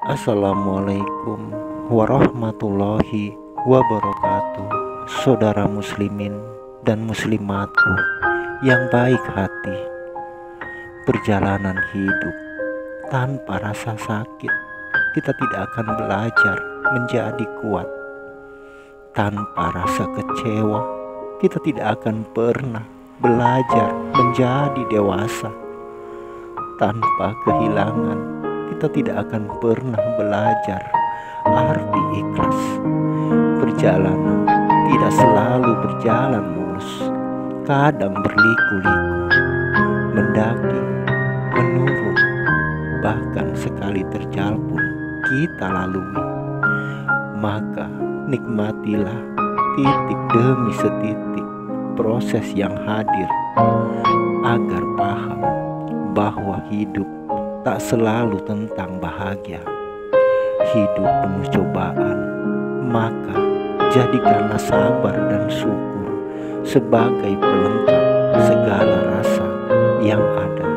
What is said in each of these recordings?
Assalamualaikum warahmatullahi wabarakatuh. Saudara muslimin dan muslimatku yang baik hati, perjalanan hidup tanpa rasa sakit, kita tidak akan belajar menjadi kuat. Tanpa rasa kecewa, kita tidak akan pernah belajar menjadi dewasa. Tanpa kehilangan, kita tidak akan pernah belajar arti ikhlas. Perjalanan tidak selalu berjalan mulus, kadang berliku-liku, mendaki, menurun, bahkan sekali terjal pun kita lalui. Maka nikmatilah titik demi setitik proses yang hadir, agar paham bahwa hidup tak selalu tentang bahagia. Hidup penuh cobaan, maka jadikanlah sabar dan syukur sebagai pelengkap segala rasa yang ada.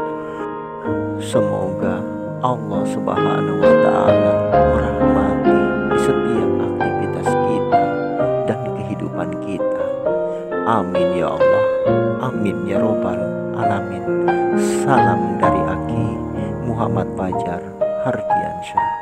Semoga Allah Subhanahu wa Ta'ala merahmati setiap aktivitas kita dan kehidupan kita. Amin ya Allah, amin ya Robbal Alamin. Salam dari Aki Muhammad Fajar Hardiansyah.